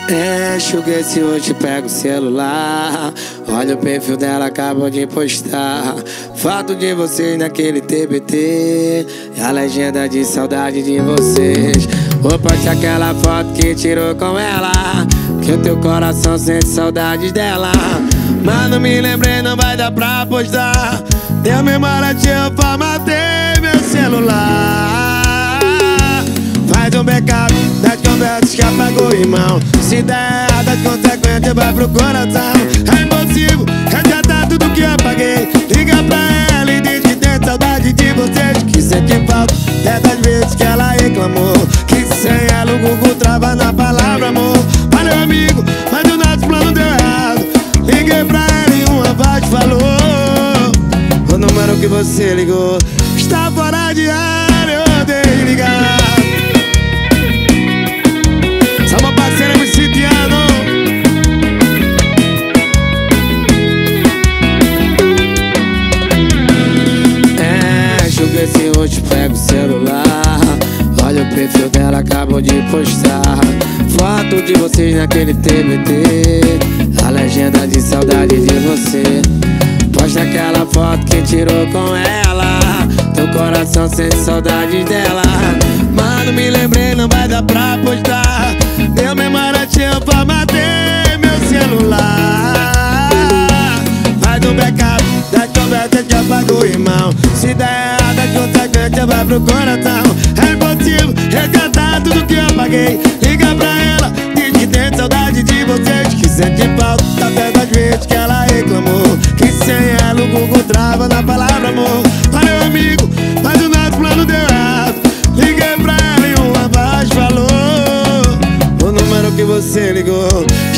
Sugar, se hoje pega o celular, olha o perfil dela, acabou de postar foto de vocês naquele TBT e a legenda de saudade de vocês. Vou postar aquela foto que tirou com ela, que o teu coração sente saudade dela. Mas não me lembrei, não vai dar pra postar. Deu memória, eu formatei meu celular. Faz um backup das conversas que apagou, irmão. Se der errado, as consequências vai pro coração. É impossível resgatar tudo que apaguei. Liga pra ela e diz que tem saudade de vocês, que sente falta até das vezes que ela reclamou, que sem ela o Google trava na palavra amor. Valeu, amigo, mas o nosso plano deu errado. Liguei pra ela e uma voz falou: o número que você ligou está fora de área, eu odeio ligar. Só uma parceira me sitiando. Sugar, se hoje pega o celular, olha o perfil dela, acabou de postar foto de vocês naquele TBT, a legenda de saudade de você. Posta aquela foto que tirou com ela, teu coração sente saudade dela. Mas não me lembrei, não vai dar pra postar. Deu memória, eu formatei meu celular. Faz um backup das conversas que apagou, irmão. Se der errado, a consequência vai pro coração. É impossível resgatar tudo que apaguei. Liga pra ela, diz que tem saudade de vocês, que sente falta até das vezes que ela reclamou, que sem ela o Google trava na palavra amor. Valeu, amigo, mas o nosso plano deu errado. Liguei pra ela e uma voz falou: o número que você ligou